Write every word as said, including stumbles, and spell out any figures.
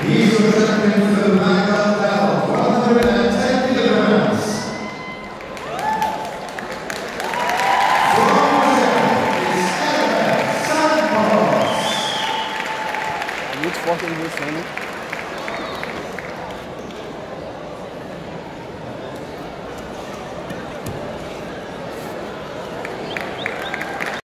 He's your champion for the black belt, one hundred ten kilograms. From Brazil, it's Herbert Santos. Muito forte a injeção, né?